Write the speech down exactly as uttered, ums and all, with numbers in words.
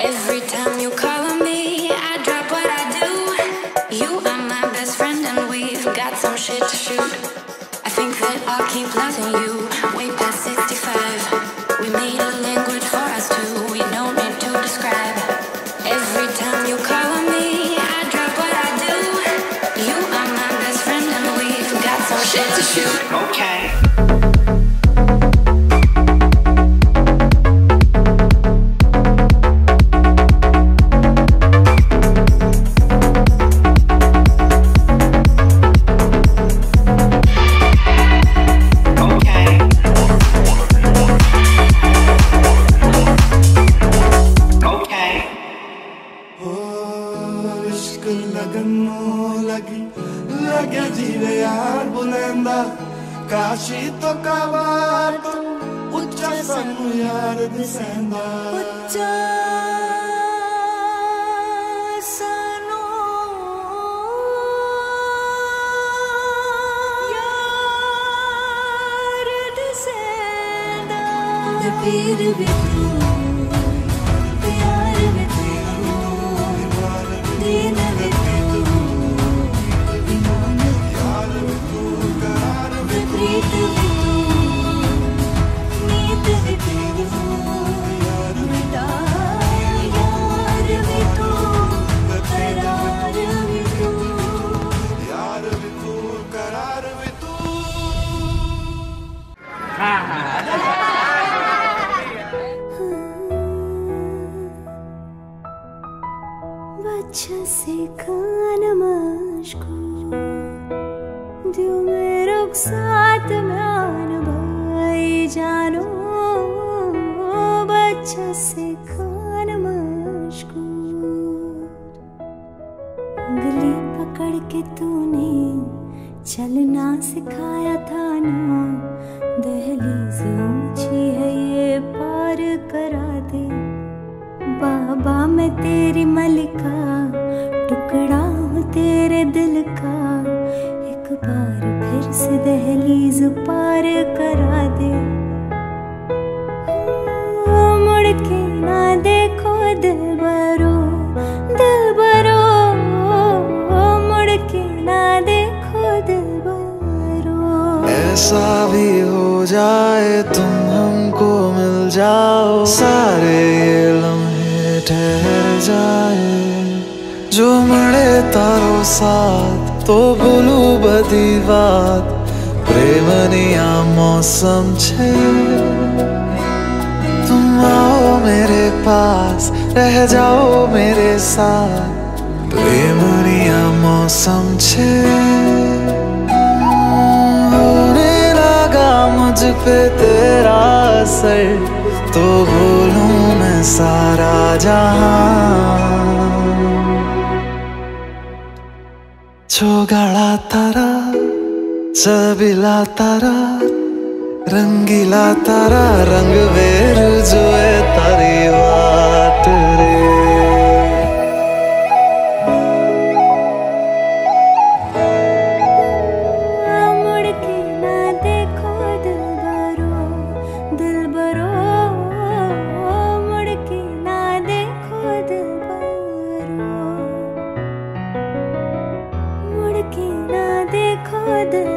Every time you call on me, I drop what I do. You are my best friend and we've got some shit to shoot. I think that I'll keep loving you way past sixty-five. We made a language for us two, we don't need to describe. Every time you call on me, I drop what I do. You are my best friend and we've got some shit to shoot. Okay. Kashi तो काबार तो उच्चा सानू यार दिसेंदा उच्चा सानू यार दिसेंदा पीर भी तू प्यार भी तू दीन भी तू ईमान यार भी तू करार भी प्रीत भी तू नीत भी तू यार बेटा यार भी तू करार भी तू यार भी तू करार भी तू हाँ हाँ बच्चा से खान मशको दियो मेरे साथ म्यान भाई जानो बच्चा से खान मशको उंगली पकड़ के तूने चलना सिखाया था ना दहलीज ऊंची है ये पार करा दे बाबा मैं तेरी मलिका टुकड़ा हूँ तेरे दिल का एक बार फिर से दहलीज पार करा दे ओ, मुड़ के ना देखो दिल बरो दिल बरो ओ, मुड़ के ना देखो दिल बरो ऐसा भी हो जाए तुम हमको मिल जाओ सारे ये लम्हे ठहर जाए जो मरे तारो साथ तो बोलू बदी बात प्रेमनिया मौसम छे तुम आओ मेरे पास रह जाओ मेरे साथ प्रेमनिया मौसम छे होने लगा मुझ पे तेरा असर तो बोलूं मैं सारा जहां छोगाड़ा तारा चबिला तारा रंगीला तारा रंग वेर जोए तारी वाट रे मुड़ के ना देखो दिल बरो दिल बरो मुड़ के ना देखो दिल बरो मुड़ के ना देखो दिल